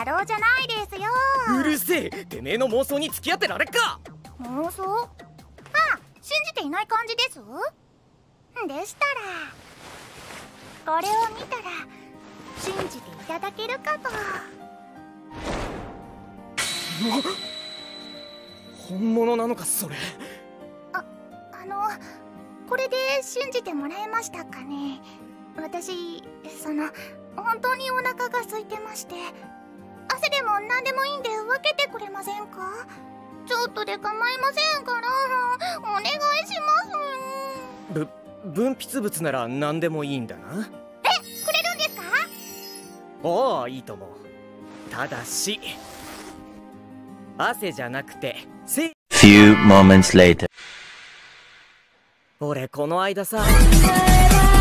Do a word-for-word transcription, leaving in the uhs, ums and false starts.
野郎じゃないですよ。 うるせえ、てめえの妄想に付き合ってられっか。 妄想？ああ、信じていない感じです。でしたらこれを見たら信じていただけるかと。 本物なのかそれ。 あ、あのこれで信じてもらえましたかね。私その本当にお腹が空いてまして、汗でも何でもいいんで分けてくれませんか。ちょっとで構いませんからお願いします。 ぶ分泌物なら何でもいいんだな。 え、くれるんですか。 おお、いいとも。ただし汗じゃなくてせ Few moments later 俺この間さ